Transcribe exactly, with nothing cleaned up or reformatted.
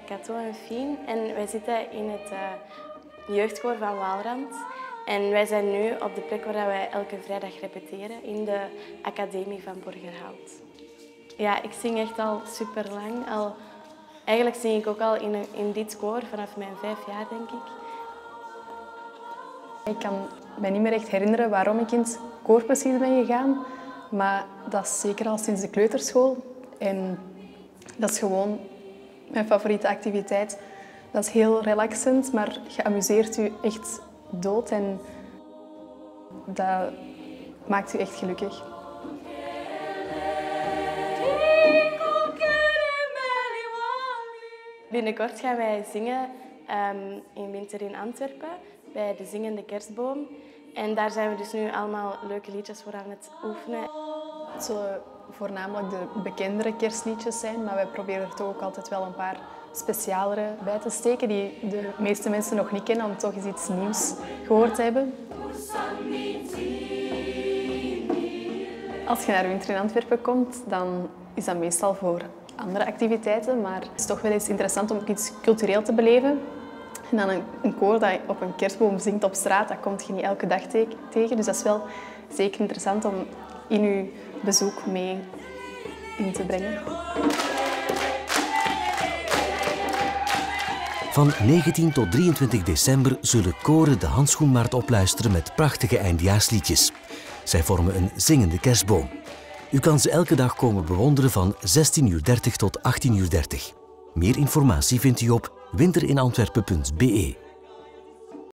Cato en Fien en wij zitten in het uh, jeugdkoor van Waalrand. En wij zijn nu op de plek waar wij elke vrijdag repeteren, in de Academie van Borgerhout. Ja, ik zing echt al super lang. Al, eigenlijk zing ik ook al in, een, in dit koor vanaf mijn vijf jaar, denk ik. Ik kan me niet meer echt herinneren waarom ik in het koor precies ben gegaan. Maar dat is zeker al sinds de kleuterschool. En dat is gewoon mijn favoriete activiteit. Dat is heel relaxend, maar je amuseert je echt dood. En dat maakt u echt gelukkig. Binnenkort gaan wij zingen um, in Winter in Antwerpen, bij de Zingende Kerstboom. En daar zijn we dus nu allemaal leuke liedjes voor aan het oefenen. Het zullen voornamelijk de bekendere kerstliedjes zijn, maar wij proberen er toch ook altijd wel een paar specialere bij te steken die de meeste mensen nog niet kennen, om toch eens iets nieuws gehoord te hebben. Als je naar Winter in Antwerpen komt, dan is dat meestal voor andere activiteiten, maar het is toch wel eens interessant om iets cultureel te beleven. En dan een, een koor dat op een kerstboom zingt op straat, dat kom je niet elke dag te tegen. Dus dat is wel zeker interessant om in je bezoek mee in te brengen. Van negentien tot drieëntwintig december zullen koren de Handschoenmarkt opluisteren met prachtige eindjaarsliedjes. Zij vormen een zingende kerstboom. U kan ze elke dag komen bewonderen van zestien uur dertig tot achttien uur dertig. Meer informatie vindt u op winter in antwerpen punt be.